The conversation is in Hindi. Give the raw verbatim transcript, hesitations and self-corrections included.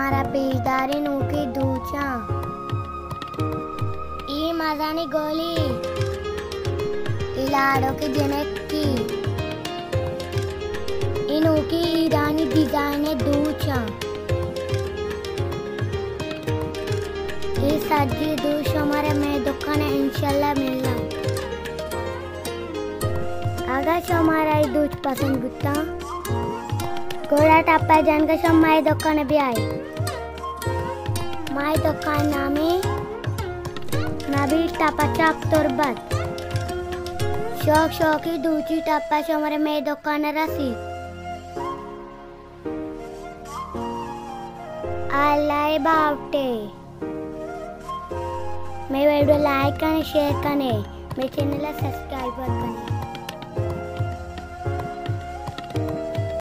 मारा पेजदारी नूकी दूचा ई मजानी गोली इलाड़ो की जनकी इनूकी ईरानी डिजाइन दूचा ये सज्जी दूच हमारे में दुकान है इंशाल्लाह मिलना। अगर हमारा ये दूच पसंद गुत्ता घोड़ा टप्पा जानकर शम माई दुकान भी आई माई दुकान नामी नबी टप्पा चाप तुरबत शौक शौकी दूची टप्पा हमारे में दुकान रसी अल्लाह बावटे मेरे वीडियो लाइक करें शेयर करें मेरे चैनल सब्सक्राइब करें।